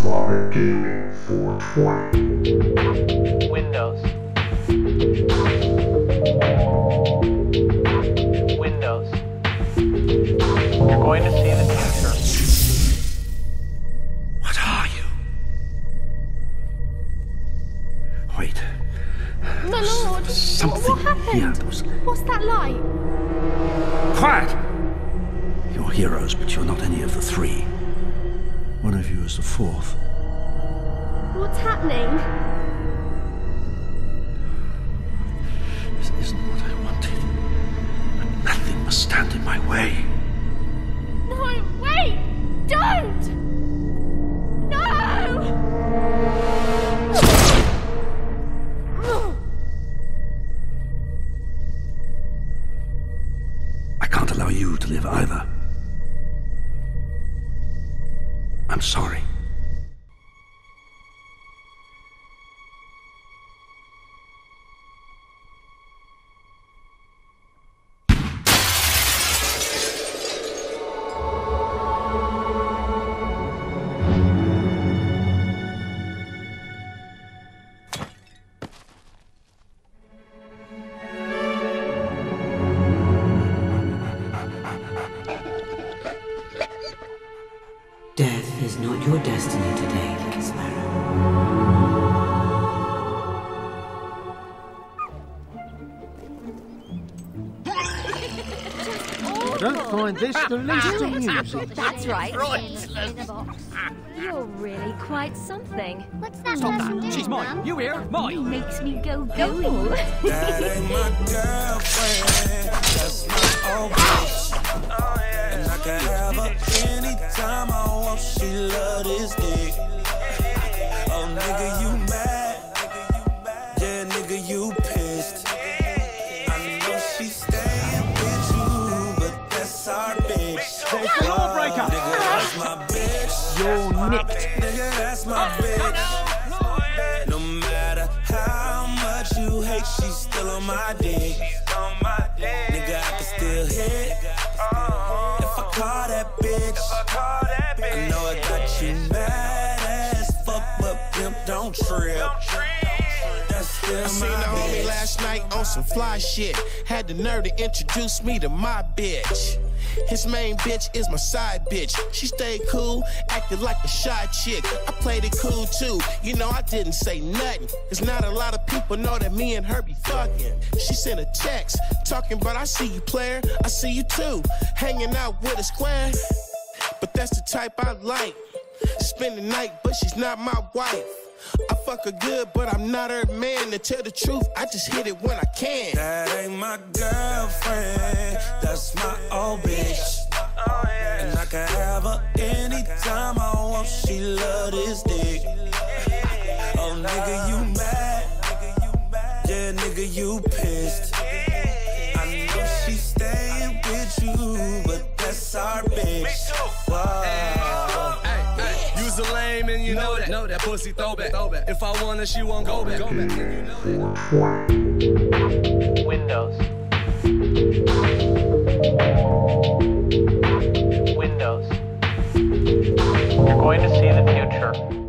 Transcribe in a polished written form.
Live Gaming 420. Windows. Windows. You're going to see the future. What are you? Wait. My lord, Something what happened? here. What's that light? Quiet! You're heroes, but you're not any of the three. One of you is the fourth. What's happening? This isn't what I wanted. But nothing must stand in my way. No, wait! Don't! No! I can't allow you to live either. I'm sorry. Death is not your destiny today, little Sparrow. I don't find this the least amusing. That's right. You're really quite something. What's that Stop person that. doing, She's mine. Mum? You hear? Mine. Makes me go gooey. That ain't my girlfriend. That's my old bitch. And I can have her anytime I want. She love this dick. Oh, nigga, you mad? Yeah, nigga, you pissed. I know she's staying with you, but that's our bitch. Lawbreaker. Nigga, that's my bitch. You're nicked. Nigga, that's my bitch. No matter how much you hate, she's still on my dick. Nigga, I can still hit. If I call that bitch, I know I got you mad as fuck, but pimp don't trip. That's still I seen the homie last night on some fly shit. Had the nerve to introduce me to my bitch. His main bitch is my side bitch. She stayed cool, acted like a shy chick. I played it cool too, you know I didn't say nothing. Cause not a lot of people know that me and her be fucking. She sent a text, talking about I see you player, I see you too. Hanging out with a square, but that's the type I like. Spend the night, but she's not my wife. I fuck her good, but I'm not her man. To tell the truth, I just hit it when I can. That ain't my girlfriend, that's my old bitch. And I can have her anytime I want. She love this dick. Oh, nigga, you mad? Yeah, nigga, you pissed. I know she's staying with you, but that's our bitch. Wow. You's a lame and you know that. Know that pussy throwback. If I want her, she won't go back. Windows. Windows. You're going to see the future.